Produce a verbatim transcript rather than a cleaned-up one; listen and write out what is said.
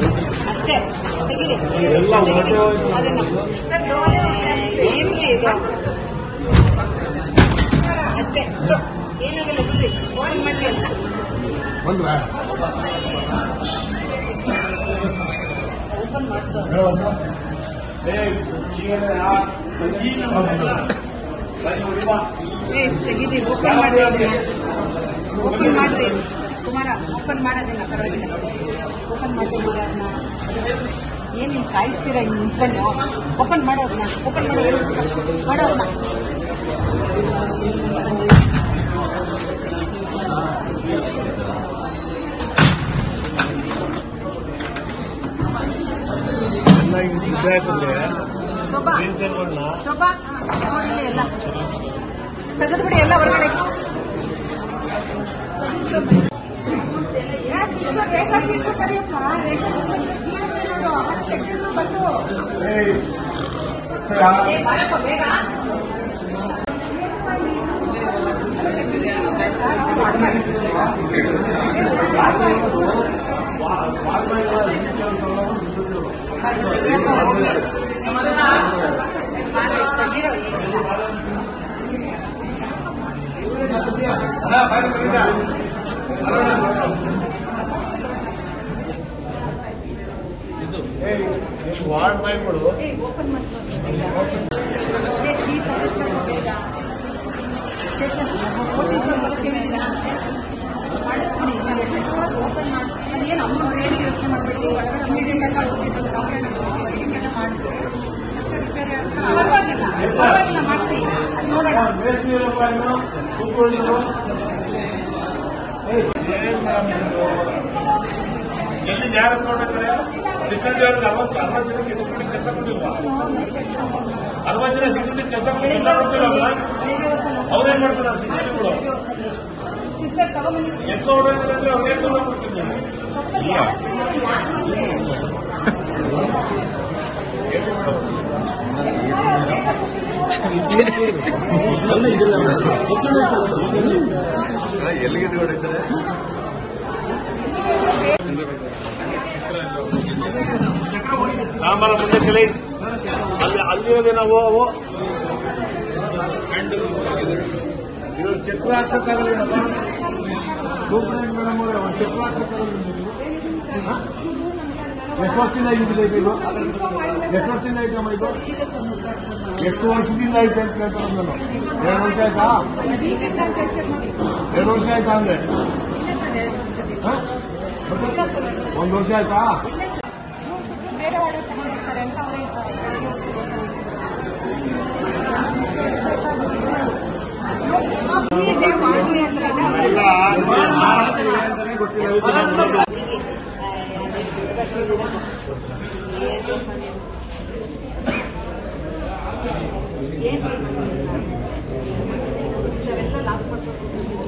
ಅಷ್ಟೇ ತೆಗಿರಿ ಅದನ್ನ ಏನ್ರಿ ಇದು ಅಷ್ಟೇ ಏನಾಗಲ್ಲ ಬಿಡ್ರಿ ಫೋನ್ ಮಾಡ್ರಿ ಅಂತ ಓಪನ್ ಮಾಡಿಸೋ ತೆಗೀರಿ ಓಪನ್ ಮಾಡ್ರಿ ಓಪನ್ ಮಾಡ್ರಿ ಕುಮಾರ ಓಪನ್ ಮಾಡೋದಿಲ್ಲ ಪರವಾಗಿಲ್ಲ ಓಪನ್ ಮಾಡಿ ಮಾಡೋದನ್ನ ಏನು ಹಿಂಗೆ ಕಾಯಿಸ್ತೀರಾ ಹಿಂಗೆ ನಿಂತ್ಕೊಂಡು ಓಪನ್ ಮಾಡೋದನ್ನ ಓಪನ್ ಮಾಡೋದು ಮಾಡೋದನ್ನ ಶೋಭಾ ಶೋಭಾ ನೋಡಿ ಎಲ್ಲ ತೆಗೆದು ಬಿಡಿ ಎಲ್ಲ ಹೊರಗಡೆ ರೇಖಾ ಸಿಸ್ಟರ್ ಕರೆಯಪ್ಪ ರೇಖಾ ಸಿಸ್ಟರ್ ಬಂದು ಬೇಗ ವಾರ್ಡ್ ಮಾಡ್ಕೊಡು ಓಪನ್ ಮಾಡಿಸ್ಬಿಡಿ ಓಪನ್ ಮಾಡಿ ಏನು ಅಮ್ಮ ಹೇಳಿ ಯೋಚನೆ ಮಾಡಬೇಕು ಪರವಾಗಿಲ್ಲ ಪರವಾಗಿಲ್ಲ ಮಾಡಿಸಿ ಅದು ನೋಡೋಣ ಎಲ್ಲಿ ಯಾರು ನೋಡ್ತಾರೆ ಸೆಕ್ಯೂರಿಟಿ ಅವ್ರಿಗೆ ಅರವತ್ತು ಅರವತ್ತು ಜನಕ್ಕೆ ಸೆಕ್ಯೂರಿಟಿ ಕೆಲಸ ಕೊಟ್ಟಿಲ್ವಾ ಅರವತ್ತು ಜನ ಸೆಕ್ಯೂರಿಟಿ ಕೆಲಸ ಕೊಟ್ಟಿಲ್ಲ ಕೊಟ್ಟಿಲ್ಲ ಅವ್ರೇನ್ ಮಾಡ್ತಾರೆ ಸೆಕ್ಯೂರಿಟಿಗಳು ಎಕ್ಕ ಹೊಡೋದ್ರಲ್ಲಿ ಅವ್ರಿಗೆ ಸಲ ಕೊಡ್ತಿಲ್ಲ ಎಲ್ಲಿಗೆ ಹೊಡಿತಾರೆ ರಾಮರ ಮುಂದೆ ಚಳಿ ಅಲ್ಲಿ ಅಲ್ಲಿರೋದೇ ನಾವು ಅವು ಇವಾಗ ಚಕ್ರ ಹಾಕ್ಸಕ್ಕಾಗಲ್ಲ ಸೂಪರ್ಡೆಂಟ್ ಮೇಡಮ್ ಅವರೇ ಒಂದು ಚಕ್ರ ಹಾಕ್ಸಕ್ಕಾಗಲ್ಲ ಎಷ್ಟು ವರ್ಷದಿಂದ ಇದ್ದಿಲ್ಲ ಇದು ಎಷ್ಟು ವರ್ಷದಿಂದ ಐತಮ್ಮ ಇದು ಎಷ್ಟು ವರ್ಷದಿಂದ ಐತೆ ಅಂತ ಕೇಳ್ತಾರೆ ನಾನು ಎರಡು ವರ್ಷ ಆಯ್ತಾ ಎರಡು ವರ್ಷ ಆಯ್ತಾ ಅಂದ್ರೆ ಒಂದು ವರ್ಷ ಆಯ್ತಾ ಗೊತ್ತಿಲ್ಲ